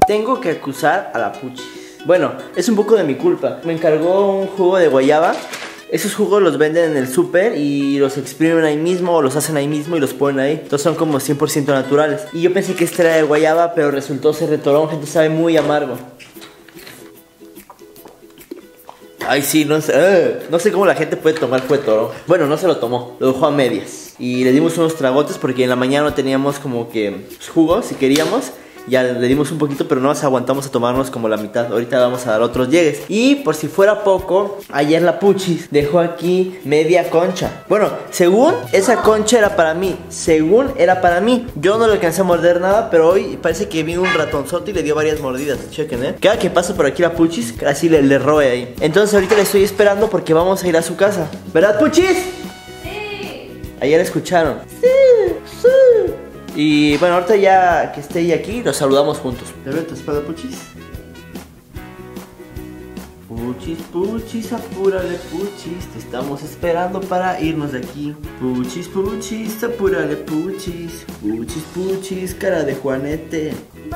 Tengo que acusar a la Puchis. Bueno, es un poco de mi culpa. Me encargó un jugo de guayaba. Esos jugos los venden en el súper y los exprimen ahí mismo o los hacen ahí mismo y los ponen ahí. Entonces son como 100% naturales. Y yo pensé que este era de guayaba, pero resultó ser de toronja, entonces sabe muy amargo. Ay, sí, no sé cómo la gente puede tomar jugo de toronja. Bueno, no se lo tomó, lo dejó a medias. Y le dimos unos tragotes porque en la mañana no teníamos como que jugos si queríamos. Ya le dimos un poquito, pero no nos aguantamos a tomarnos como la mitad. Ahorita vamos a dar otros llegues. Y por si fuera poco, ayer la Puchis dejó aquí media concha. Bueno, según esa concha era para mí. Según era para mí. Yo no le alcancé a morder nada, pero hoy parece que vino un ratonzote y le dio varias mordidas. Chequen, Cada que pasa por aquí la Puchis, así le roe ahí. Entonces ahorita le estoy esperando porque vamos a ir a su casa. ¿Verdad, Puchis? Sí. Ayer la escucharon. Sí, sí. Y bueno, ahorita ya que esté ella aquí, nos saludamos juntos. ¿Te veo tu espada, Puchis? Puchis, Puchis, apúrale, Puchis. Te estamos esperando para irnos de aquí. Puchis, Puchis, apúrale, Puchis. Puchis, Puchis, cara de Juanete.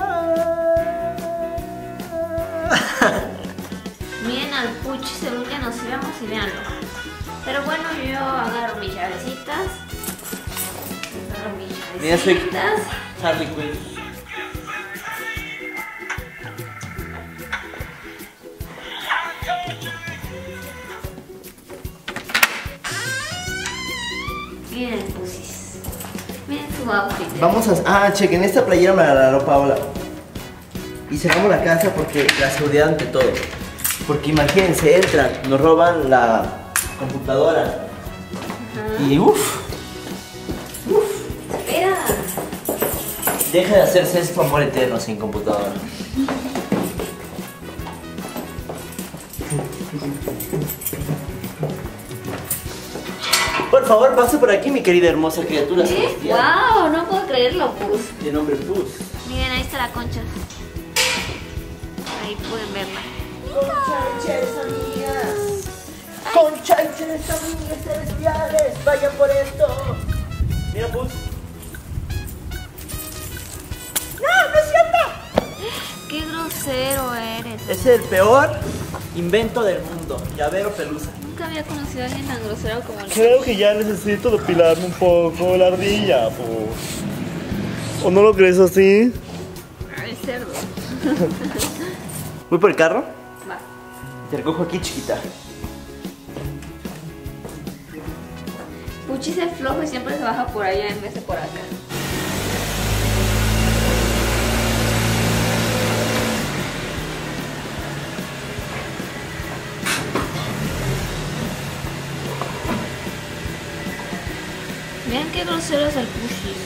Miren al Puchis según que nos íbamos y veanlo. Pero bueno, yo agarro mis llavecitas. Mira, soy Harley Quinn. Miren, Puchis. Miren su outfit. Vamos a... chequen, esta playera me la regaló Paola. Y cerramos la casa porque la seguridad ante todo. Porque imagínense, entran, nos roban la computadora. Y uff. Espera. Deja de hacerse esto, amor eterno, sin computadora. Por favor, pase por aquí, mi querida hermosa criatura celestial. ¡Wow! No puedo creerlo, Pus. De nombre Pus. Miren, ahí está la concha. Ahí pueden verla. Conchanches, amigas. Conchanches, amigas celestiales. Vayan por esto. Mira, Pus. ¡No, no es cierto! ¡Qué grosero eres! Es el peor invento del mundo. Llavero pelusa. Nunca había conocido a alguien tan grosero como él. Creo que ya necesito depilarme un poco la ardilla, pues. ¿O no lo crees así? Ay, cerdo. ¿Voy por el carro? Va. Te recojo aquí, chiquita. Puchis es flojo y siempre se baja por allá en vez de por acá. Vean qué grosero es el Puchis.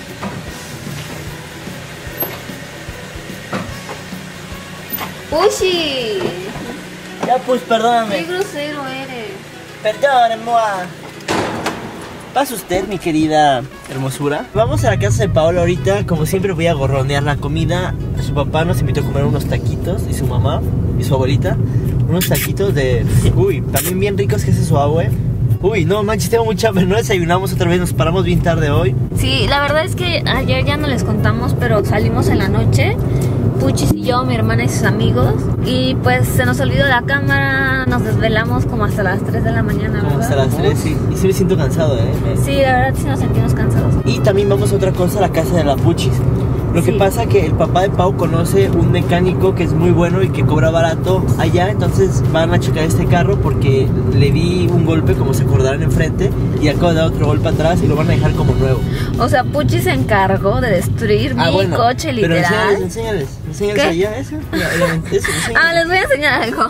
¡Puchis! Ya, pues, ¡Qué perdóname. grosero eres! Perdóname, Moa. Pasa usted, mi querida hermosura. Vamos a la casa de Paola ahorita. Como siempre voy a gorronear la comida. Su papá nos invitó a comer unos taquitos. Y su mamá y su abuelita. Unos taquitos de... Uy, también bien ricos que hace su abue. Uy, no manches, tengo mucha hambre. No desayunamos otra vez, nos paramos bien tarde hoy. Sí, la verdad es que ayer ya no les contamos, pero salimos en la noche. Puchis y yo, mi hermana y sus amigos. Y pues se nos olvidó la cámara, nos desvelamos como hasta las 3 de la mañana, Como ¿verdad? hasta las 3, sí. Y sí me siento cansado, Sí, la verdad sí nos sentimos cansados. Y también vamos a otra cosa, a la casa de la Puchis. Lo que Sí. pasa que el papá de Pau conoce un mecánico que es muy bueno y que cobra barato allá. Entonces van a checar este carro porque le di un golpe, como se acordarán, enfrente. Y acabo de dar otro golpe atrás y lo van a dejar como nuevo. O sea, Puchis se encargó de destruir mi coche, Pero literal. enséñales ¿Qué? allá, eso. Ah, les voy a enseñar algo.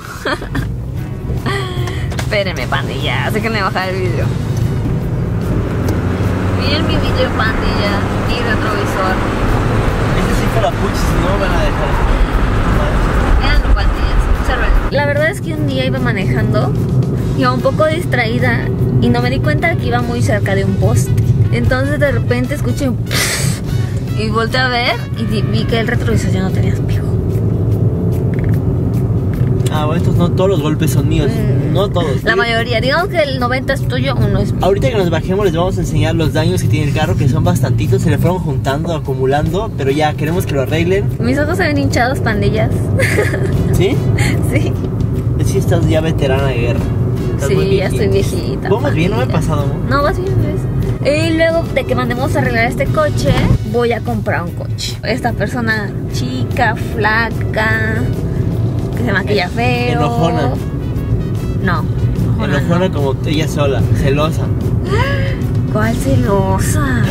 Espérenme, pandilla, así que me bajar el video. Miren mi video, pandilla, mi retrovisor. Este sí fue la Puchis, no van a dejar. Veanlo, pandillas, observen. La verdad es que un día iba manejando, iba un poco distraída y no me di cuenta que iba muy cerca de un poste. Entonces de repente escuché un y volteé a ver y vi que el retrovisor ya no tenía espejo. Ah, bueno, estos no todos los golpes son míos. No todos. La mayoría, digamos que el 90 es tuyo, uno es mío. Ahorita que nos bajemos les vamos a enseñar los daños que tiene el carro, que son bastantitos, se le fueron juntando, acumulando, pero ya queremos que lo arreglen. Mis ojos se ven hinchados, pandillas. ¿Sí? Sí. Sí, estás ya veterana de guerra. Estás muy Sí, ya viejita. estoy viejita. ¿Vamos bien? ¿No me he pandilla. pasado? No, vas bien, ¿ves? Y luego de que mandemos a arreglar este coche, voy a comprar un coche. Esta persona chica, flaca, que se maquilla feo. Enojona. No. Enojona como ella sola, celosa. ¿Cuál celosa?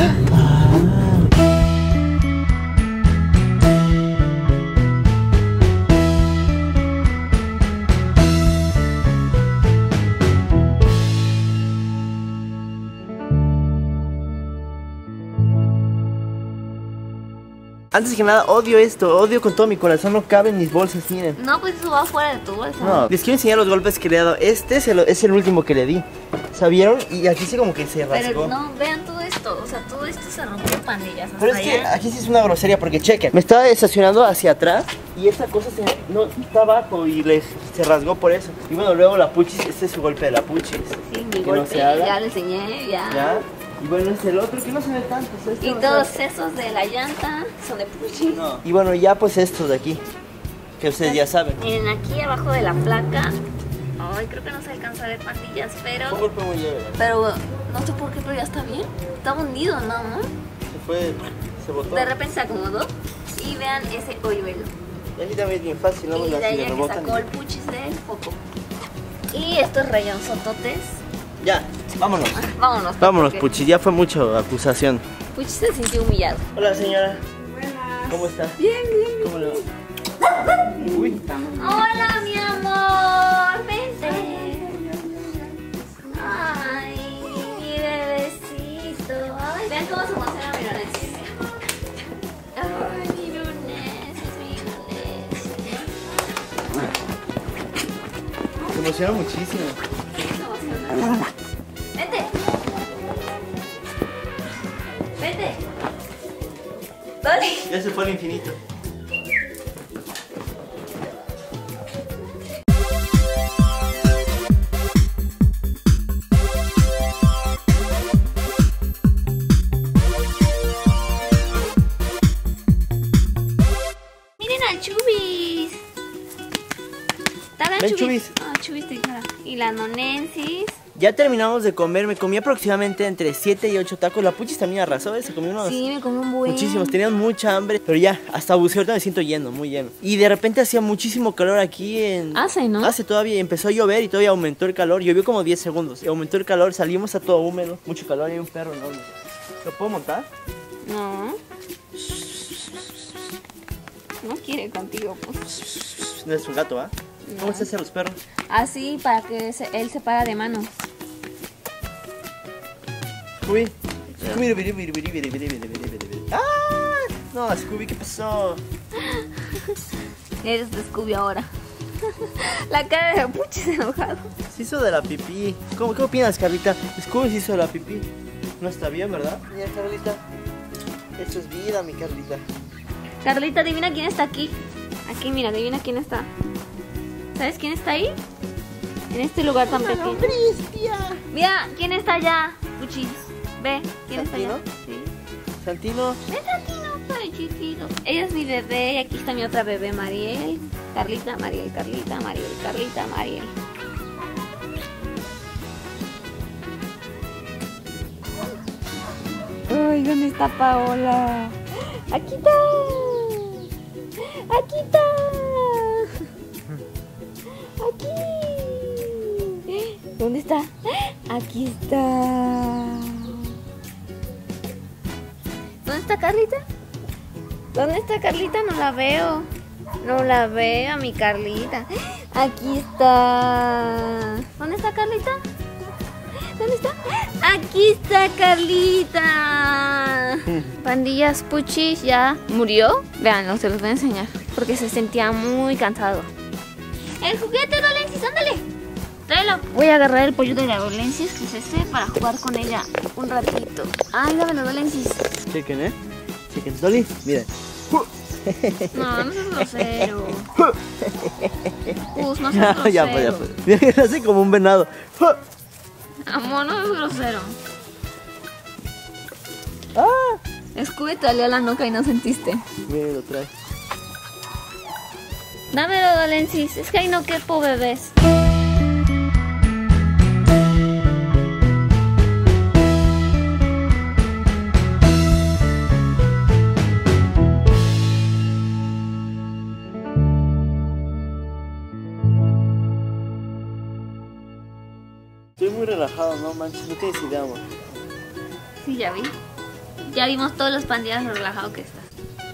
Antes que nada, odio esto, odio con todo mi corazón, no caben mis bolsas, miren. No, pues eso va fuera de tu bolsa. No, les quiero enseñar los golpes que le he dado. Este es el último que le di. ¿Sabieron? Y aquí sí como que se rasgó. Pero no, vean todo esto. O sea, todo esto se rompió, pandillas. Pero es que aquí sí es una grosería porque chequen. Me estaba estacionando hacia atrás y esta cosa no está abajo y se rasgó por eso. Y bueno, luego la puchis, este es su golpe de la puchis. Sí, mi que golpe, no se haga. ya le enseñé, ya. ¿Ya? Y bueno, es el otro que no se ve tanto. O sea, este Y no todos se ve. esos de la llanta son de puchis. No. Y bueno, ya pues estos de aquí, que ustedes ya saben. Miren, aquí abajo de la placa. Ay, creo que no se alcanza a ver, pandillas, Un pero. golpe muy leve, ¿verdad? Pero no sé por qué, pero ya está bien. Está hundido, ¿no? Se botó. De repente se acomodó. Y vean ese hoyuelo. Y aquí también es bien fácil, ¿no? Y de Si ahí le ya que rebotan. sacó el puchis del foco. Y estos rayonzototes. Ya, vámonos. Vámonos. Vámonos, porque Puchis, ya fue mucho acusación. Puchis se sintió humillado. Hola, señora. Buenas. ¿Cómo está? Bien, bien. ¿Cómo le va? Uy. Hola, mi amor. Vente. Ay, mi bebecito. Ay, vean cómo se emociona mi lunes. Ay, mi lunes, mi lunes. Se emociona muchísimo. Vente. Vente. Dale. Ya se fue al infinito. Miren al Chubis. Está bien, Ven, Chubis. Chubis. Ah, Chubis te cara. Y las nonensis. Ya terminamos de comer, me comí aproximadamente entre 7 y 8 tacos. La Puchis también arrasó, se comió unos Sí, me comí un buen. muchísimos. Tenían mucha hambre, pero ya, hasta buceo, ahorita me siento lleno, muy lleno. Y de repente hacía muchísimo calor aquí en... Hace, ¿no? Hace todavía, y empezó a llover y todavía aumentó el calor. Llovió como 10 segundos, y aumentó el calor, salimos a todo húmedo, mucho calor y hay un perro enorme. ¿Lo puedo montar? No. No quiere contigo, pues. No es un gato, ¿ah? ¿Cómo se hacen los perros? Así para que él se para de mano. Scooby. Scooby, viri, viri, viri, viri, viri, viri, viri, viri. ¡Ah! No, Scooby, ¿qué pasó? Eres de Scooby ahora. La cara de Puchis enojado. Se hizo de la pipí. ¿Qué opinas, Carlita? Scooby se hizo de la pipí. No está bien, ¿verdad? Mira, Carlita. Esto es vida, mi Carlita. Carlita, adivina quién está aquí. Aquí, mira, adivina quién está. ¿Sabes quién está ahí? En este lugar tan pequeño. Mira, ¿quién está allá? Puchis. Ve, ¿quién está allá? ¿Santino? Sí. Santino. Ven, Santino, ay, chiquito. Ella es mi bebé y aquí está mi otra bebé, Mariel. Carlita, Mariel, Carlita, Mariel, Carlita, Mariel. Ay, ¿dónde está Paola? Aquí está. Aquí está. Aquí. ¿Dónde está? Aquí está. ¿Dónde está Carlita? ¿Dónde está Carlita? No la veo. No la veo, mi Carlita. Aquí está. ¿Dónde está Carlita? ¿Dónde está? Aquí está Carlita. Pandillas, Puchis ya murió. Veanlo, se los voy a enseñar. Porque se sentía muy cansado. El juguete, Dolensis, ándale. Tráelo. Voy a agarrar el pollo de la Dolensis, que es este, para jugar con ella un ratito. Ay, dámelo, Dolensis. Chequen, Chequen. Dolly, miren. No, no seas grosero. Pus, no seas grosero. Ya pues. Mira que hace como un venado. Amor, no seas grosero. Ah. Scooby te olió la nuca y no sentiste. Mira, lo trae. Dámelo, Dolensis. Es que ahí no quepo, bebés. Estoy muy relajado, no manches, no tienes idea, amor. Sí, ya vi. Ya vimos todos los pandillas lo relajado que estás.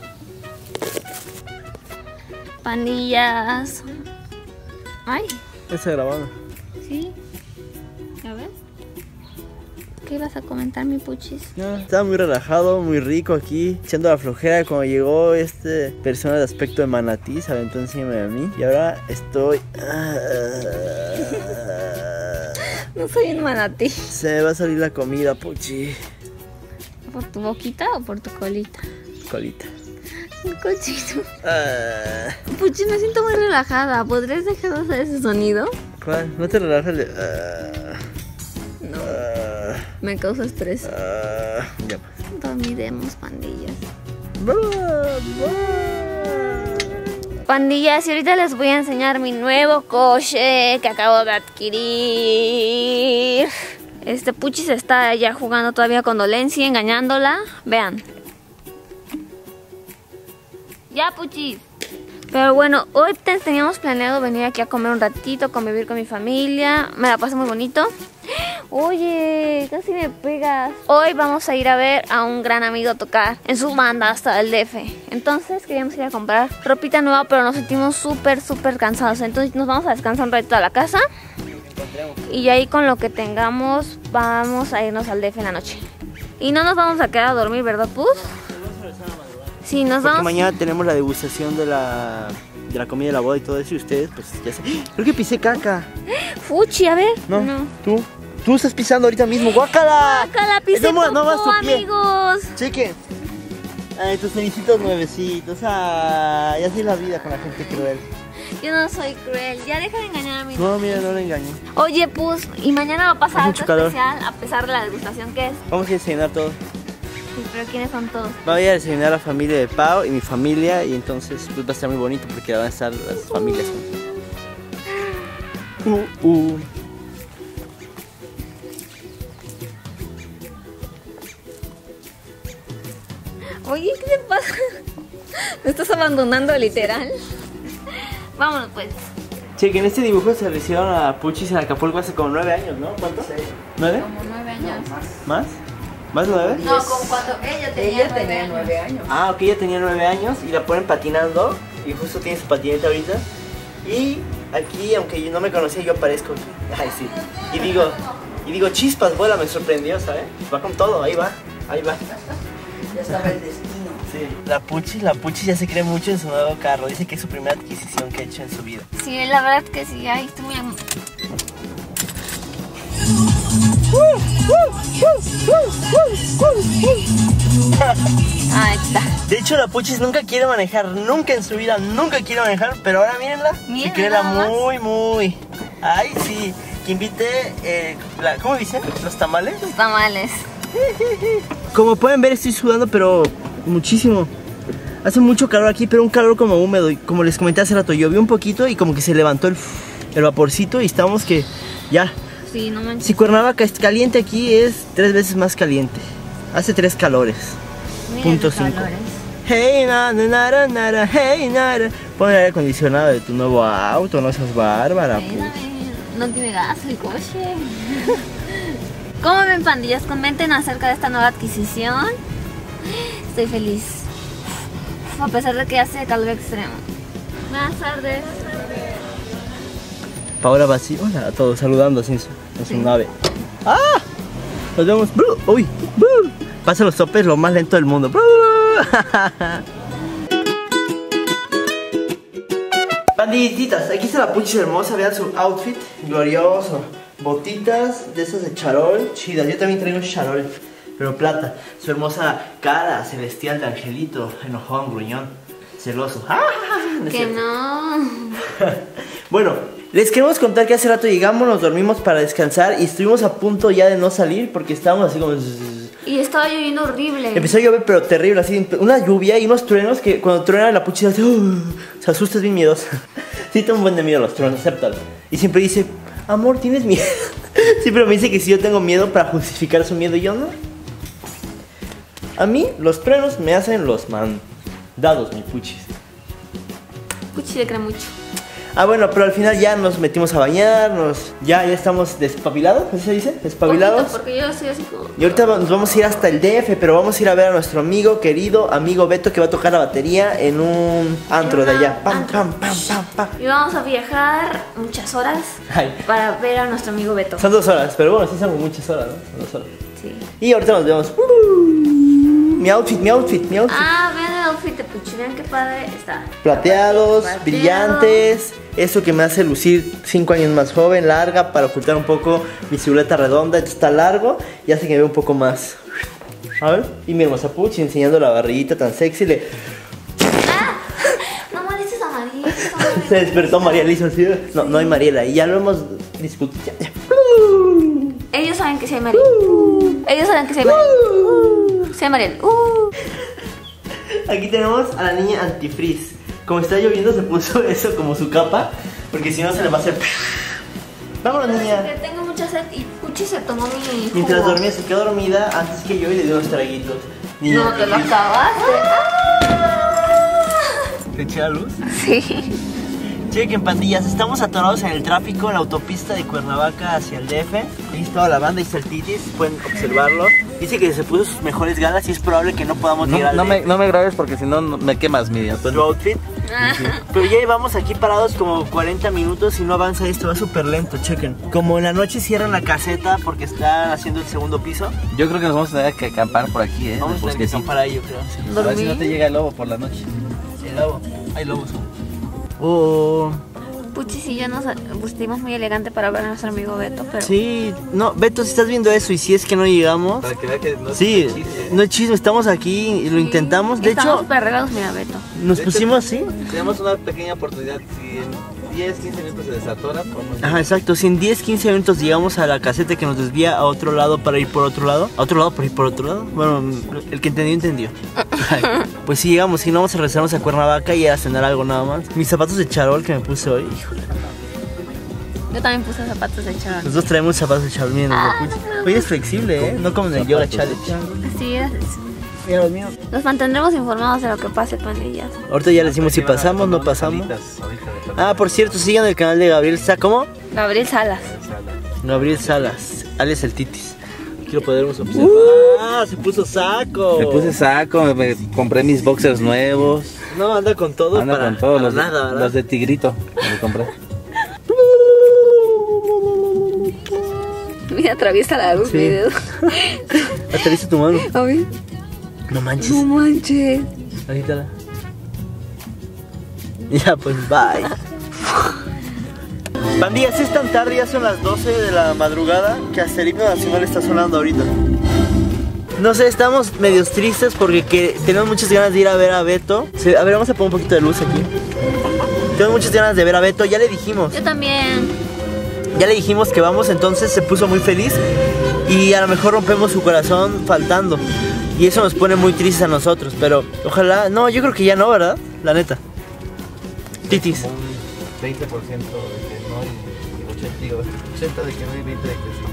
Pandillas. Ay, Está grabando. sí. A ver. ¿Qué ibas a comentar, mi puchis? Estaba muy relajado, muy rico aquí, echando la flojera cuando llegó persona de aspecto de manatí, se aventó encima de mí y ahora estoy... No soy un manatí. Se me va a salir la comida, puchi. ¿Por tu boquita o por tu colita? Colita. Un cochito. Puchi, me siento muy relajada. ¿Podrías dejar de hacer ese sonido? ¿Cuál? ¿No te relajas? No. Me causa estrés. Ya pues. Dormiremos, pandillas. Pandillas, y ahorita les voy a enseñar mi nuevo coche que acabo de adquirir. Puchis está ya jugando todavía con Dolensi, engañándola. Vean. Ya, Puchis. Pero bueno, hoy teníamos planeado venir aquí a comer un ratito, convivir con mi familia. Me la pasé muy bonito. Oye, casi me pegas. Hoy vamos a ir a ver a un gran amigo tocar en su banda hasta el DF. Entonces queríamos ir a comprar ropita nueva, pero nos sentimos súper cansados. Entonces nos vamos a descansar un ratito a la casa. Y ahí con lo que tengamos vamos a irnos al DF en la noche. Y no nos vamos a quedar a dormir, ¿verdad, Pus? Sí, nos Porque vamos. mañana tenemos la degustación de la comida de la boda y todo eso y ustedes pues ya sé. Creo que pisé caca. Fuchi, a ver. No. Tú estás pisando ahorita mismo. ¡Guácala! Guácala, pisé No vas popó, tu pie. amigos. Cheque. Ay, tus tenisitos nuevecitos. Ay, así es la vida con la gente cruel. Yo no soy cruel. Ya deja de engañar a mi. No, mira, no le engañé. Oye, Pus, y mañana va a pasar Hace algo mucho calor. especial a pesar de la degustación que es. Vamos a desayunar todo. Sí, pero ¿quiénes son todos? Va a ir a desayunar la familia de Pau y mi familia y entonces pues va a estar muy bonito porque van a estar las familias juntas. Oye, ¿qué te pasa? Me estás abandonando literal. Vámonos pues. Cheque, en este dibujo se le hicieron a Puchis en Acapulco hace como 9 años, ¿no? ¿Cuánto? ¿9? Como 9 años. ¿Más? ¿Más de 9? No, como cuando ella tenía 9 años. Ah, ok, ella tenía 9 años y la ponen patinando y justo tiene su patineta ahorita. Y aquí, aunque yo no me conocía, yo aparezco aquí. Ay, sí. Y digo, chispas, vuela, me sorprendió, ¿sabes? Va con todo, ahí va. Ya estaba el destino. Sí. La Puchis ya se cree mucho en su nuevo carro. Dice que es su primera adquisición que ha hecho en su vida. Sí, la verdad que sí. Ay, estoy muy... Ahí está. De hecho, la Puchis nunca quiere manejar, nunca en su vida, nunca quiere manejar, pero ahora mírenla, Miren se cree la nada más. muy. Ay, sí, que invite, ¿cómo dicen? ¿Los tamales? Los tamales. Como pueden ver, estoy sudando, pero muchísimo. Hace mucho calor aquí, pero un calor como húmedo. Y como les comenté hace rato, llovió un poquito y como que se levantó el vaporcito y estamos que ya. Sí, no manches. Si Cuernavaca es caliente, aquí es 3 veces más caliente. Hace 3 calores. Miren Punto los 5. calores. Hey, nara, hey, nara. Pon el aire acondicionado de tu nuevo auto, no seas bárbara. Ay, Pues. dame, no tiene gas el coche. ¿Cómo ven, pandillas? Comenten acerca de esta nueva adquisición. Estoy feliz. A pesar de que hace calor extremo. Buenas tardes. Paola va así, hola a todos, saludando así en su nave. ¡Ah! Nos vemos. ¡Uy! Pasa los topes lo más lento del mundo. Pandillitas, aquí está la Puchis hermosa, vean su outfit, glorioso. Botitas de esas de charol, chidas. Yo también traigo charol, pero plata. Su hermosa cara celestial de angelito, enojón, gruñón. Celoso. No es Que cierto. no. Bueno, les queremos contar que hace rato llegamos, nos dormimos para descansar y estuvimos a punto ya de no salir porque estábamos así como... Y estaba lloviendo horrible. Empezó a llover pero terrible, así una lluvia y unos truenos que cuando truena la puchita se asusta, es bien miedosa. Sí, tengo un buen de miedo a los truenos, acéptalo. Y siempre dice, amor, ¿tienes miedo? Siempre me dice que si yo tengo miedo para justificar su miedo y yo no. A mí los truenos me hacen los mandados, mi puchis. Puchi le cree mucho. Ah, bueno, pero al final ya nos metimos a bañarnos. Ya estamos despabilados, ¿así se dice? Despabilados. Poquito, porque yo soy así como... Y ahorita nos vamos a ir hasta el DF, pero vamos a ir a ver a nuestro querido amigo Beto, que va a tocar la batería en un antro de allá. Pam, pam, pam, pam, pam. Y vamos a viajar muchas horas Ay. para ver a nuestro amigo Beto. Son 2 horas, pero bueno, sí son muchas horas, ¿no? Son 2 horas. Sí. Y ahorita nos vemos. Mi outfit. Ah, vean el outfit de Puchi, vean qué padre está. Plateados, Plateado. brillantes. Eso que me hace lucir 5 años más joven, larga, para ocultar un poco mi silueta redonda. Esto está largo y hace que me vea un poco más. A ver. Y mi hermosa Puchi enseñando la barriguita tan sexy. No molestes a María. Se despertó Mariela, hizo así. No hay Mariela. Y ya lo hemos discutido. Ellos saben que soy Mariel. Ellos saben que soy Mariel. Soy Mariel. Aquí tenemos a la niña antifreeze. Como está lloviendo se puso eso como su capa, porque si no se le va a hacer... Vámonos, niña. Que tengo mucha sed y Puchi se tomó mi jugo. Mientras dormía se quedó dormida antes que yo y le dio unos traguitos. Niña, No, te lo acabaste. ¿te eché la luz? Sí. Chequen, pandillas, estamos atorados en el tráfico en la autopista de Cuernavaca hacia el DF. Ahí está toda la banda, ahí está el Titis, pueden observarlo. Dice que se puso sus mejores galas y es probable que no podamos llegar al DF. No me grabes porque si no me quemas mi Tu outfit. Pero ya llevamos aquí parados como 40 minutos y no avanza esto, va súper lento, chequen. Como en la noche cierran la caseta porque están haciendo el segundo piso. Yo creo que nos vamos a tener que acampar por aquí, Vamos a tener que para ello, creo. Sí. A ver si no te llega el lobo por la noche. El lobo, hay lobos. Puchi y yo nos vestimos muy elegante para ver a nuestro amigo Beto, pero... Sí, no, Beto, si estás viendo eso y si es que no llegamos... Para que vea que no Sí, es chiste. no es chisme, estamos aquí y lo intentamos. De Estamos hecho, súper regados, mira, Beto. nos De hecho, pusimos así. Tenemos una pequeña oportunidad. Si en 10, 15 minutos se desatora, podemos... Ajá, exacto. Si en 10, 15 minutos llegamos a la caseta que nos desvía a otro lado para ir por otro lado. ¿A otro lado para ir por otro lado? Bueno, el que entendió, entendió. Pues si llegamos, si no vamos a regresarnos a Cuernavaca y a cenar algo nada más. Mis zapatos de charol que me puse hoy, híjole. Yo también puse zapatos de charol. Los dos traemos zapatos de charol, miren, hoy es flexible, ¿eh? No como en el yoga challenge. Sí, es. Mira los míos. Nos mantendremos informados de lo que pase, pandillas. Ahorita ya les decimos si pasamos, no pasamos. Ah, por cierto, sigan el canal de Gabriel Salas. ¿Cómo? Gabriel Salas. Gabriel Salas, alias el Titis. Aquí lo podremos observar. ¡Ah! Se puso saco. Me puse saco, me compré mis boxers nuevos. No, anda con todo. Anda para, con todos para los, nada, ¿verdad? los de Tigrito. Me compré. Mira, atraviesa la luz, Sí. mi dedo. Aterriza tu mano. A ver. No manches. No manches. Agítala. Ya, pues bye. Pandillas, es tan tarde, ya son las 12 de la madrugada que hasta el himno nacional está sonando ahorita. No sé, estamos medios tristes porque tenemos muchas ganas de ir a ver a Beto. A ver, vamos a poner un poquito de luz aquí. Tengo muchas ganas de ver a Beto, ya le dijimos. Yo también. Ya le dijimos que vamos, entonces se puso muy feliz. Y a lo mejor rompemos su corazón faltando. Y eso nos pone muy tristes a nosotros. Pero ojalá, no, yo creo que ya no, ¿verdad? La neta. Titis. Un 20% de que no y 80 de que no y 20 de que sí.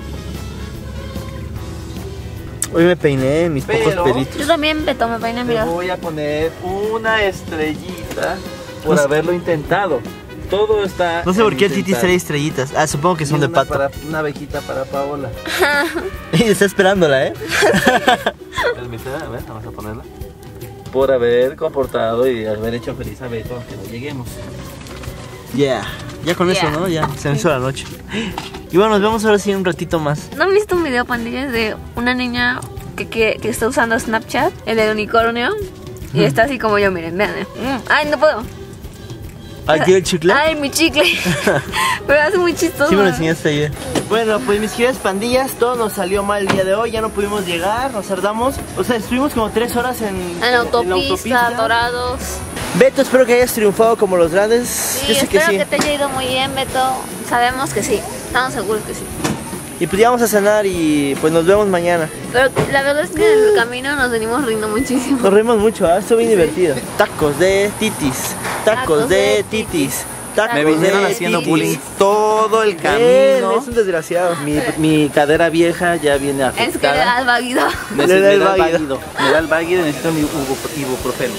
Hoy me peiné mis pocos Pero- pelitos. Yo también, Beto, me peiné, Te mira. voy a poner una estrellita por haberlo intentado. Todo está. No sé por qué el en Titis intentar. trae estrellitas. Ah, supongo que son Y de una pato. una abejita para Paola. Está esperándola, ¿eh? Permíteme, a ver, vamos a ponerla. Por haber comportado y haber hecho feliz a Beto aunque no lleguemos. Ya, ya con eso, Yeah. ¿no? Ya, se me hizo la noche. Y bueno, nos vemos ahora sí un ratito más. ¿No han visto un video, pandillas, de una niña que está usando Snapchat, el del unicornio? Y está así como yo, miren, vean. Ay, no puedo. ¿Aquí el chicle? Ay, mi chicle. Pero hace muy chistoso. Sí me lo enseñaste ayer. Bueno, pues mis queridas pandillas, todo nos salió mal el día de hoy. Ya no pudimos llegar, nos tardamos. O sea, estuvimos como 3 horas en En la autopista, atorados. Beto, espero que hayas triunfado como los grandes. Sí, Yo sé espero que sí. que te haya ido muy bien, Beto. Sabemos que sí, estamos seguros que sí. Y pues ya vamos a cenar y pues nos vemos mañana. Pero la verdad es que en el camino nos venimos riendo muchísimo. Nos reímos mucho, estuvo bien divertido. Tacos de titis, tacos de titis, tacos Me vinieron de haciendo titis. bullying todo el Él camino. es un desgraciado. Mi cadera vieja ya viene Es que le afectada. das vaguido. Me Le da el da el váguido. váguido. Me da el váguido y necesito mi ibuprofeno.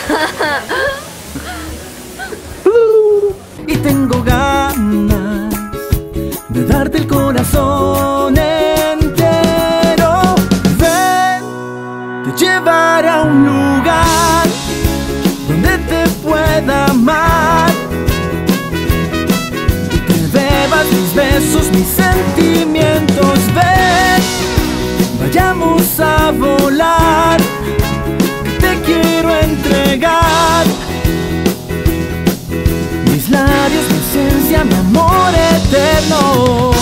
Y tengo ganas de darte el corazón entero. Ven, te llevaré a un lugar donde te pueda amar. Que bebas mis besos, mis sentimientos. Ven, vayamos a volar. Te quiero entregar mis labios, mi esencia, mi amor eterno.